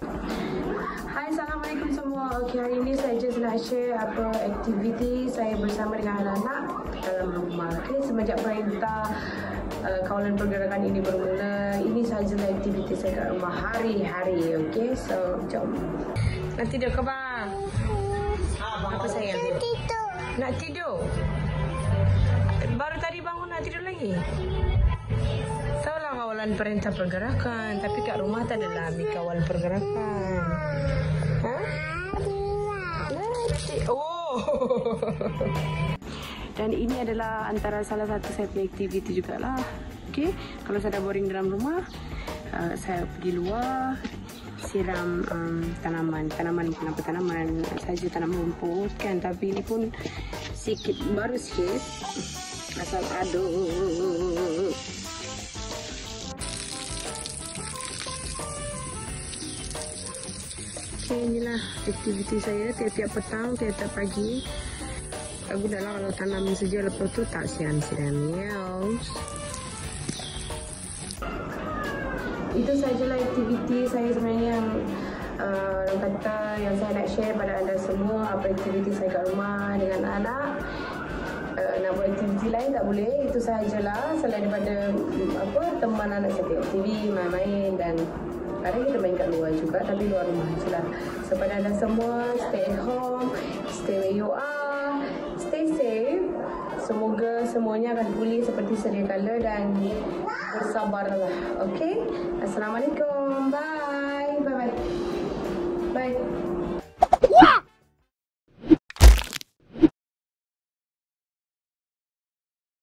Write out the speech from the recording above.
Hai, Assalamualaikum semua. Okey, hari ini saya just nak share apa aktiviti saya bersama dengan anak-anak dalam rumah. Okey, semenjak perintah kawalan pergerakan ini bermula, ini sahajalah aktiviti saya kat rumah hari-hari. Okey, so jom. Nak tidur ke bang? Apa sayang? Nak tidur. Baru tadi bangun nak tidur lagi. Tahulah kawalan perintah pergerakan, tapi kat rumah tak adalah ambil kawal pergerakan. Ha? Oh. Dan ini adalah antara salah satu saya punya aktiviti jugalah. Okey, kalau saya dah boring dalam rumah, saya pergi luar, siram tanaman bukan apa tanaman saja, tanaman rumput kan, tapi ini pun sikit, baru sikit, asal aduh. Okay, inilah aktiviti saya tiap-tiap petang, tiap-tiap pagi. Tak gunalah kalau tanam saja, lepas tu tak siram-siram. Itu sajalah aktiviti saya sebenarnya yang orang kata yang saya nak share pada anda semua. Apa aktiviti saya kat rumah dengan anak. Nak buat aktiviti lain tak boleh. Itu sahajalah selain daripada teman anak saya tengok TV, main-main, dan kadang kita main kat luar juga, tapi luar rumah je lah. So pada anda semua, stay at home, stay where you are, stay safe. Semoga semuanya akan pulih seperti sedia kala dan bersabarlah. Okay? Assalamualaikum. Bye. Bye-bye. Bye.